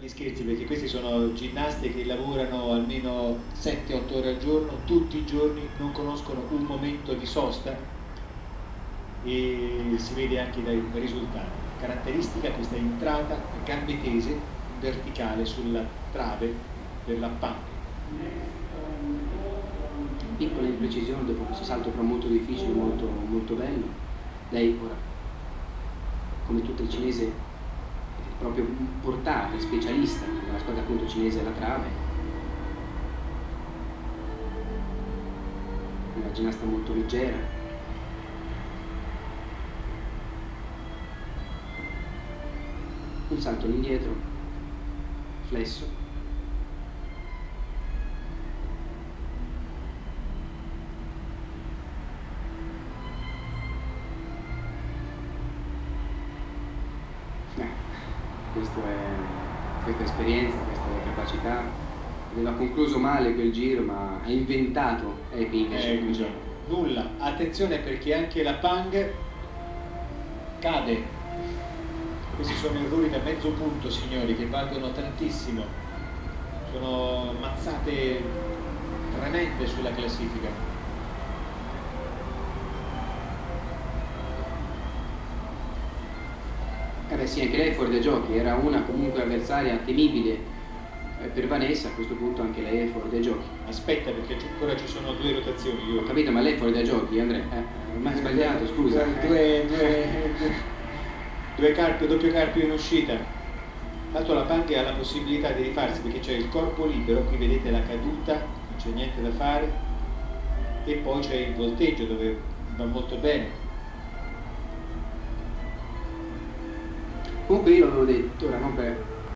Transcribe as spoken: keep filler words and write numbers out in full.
Gli scherzi, perché questi sono ginnaste che lavorano almeno sette otto ore al giorno, tutti i giorni, non conoscono un momento di sosta e si vede anche dai risultati. Caratteristica questa entrata a gambe tese in verticale sulla trave per la panca. Piccola imprecisione dopo questo salto però molto difficile, molto, molto bello. Lei ora, come tutta il cinese, è proprio portata, specialista nella squadra appunto cinese alla trave. Una ginnasta molto leggera. Un salto all'indietro, flesso. Questa è, questa esperienza, questa capacità. Aveva concluso male quel giro, ma ha inventato Epi invece eh, qui. Nulla, attenzione perché anche la Pang cade. Questi sono errori da mezzo punto, signori, che valgono tantissimo. Sono mazzate tremende sulla classifica. Eh beh sì, anche lei è fuori dai giochi, era una comunque avversaria temibile eh, per Vanessa, a questo punto anche lei è fuori dai giochi. Aspetta, perché ancora ci sono due rotazioni. Io... Ho capito, ma lei è fuori dai giochi, Andrea? Eh, ormai sbagliato, scusa. Due, due, due, due carpio, doppio carpio in uscita. Tanto la Pang ha la possibilità di rifarsi perché c'è il corpo libero, qui vedete la caduta, non c'è niente da fare, e poi c'è il volteggio dove va molto bene. Comunque io l'avevo detto, ora non per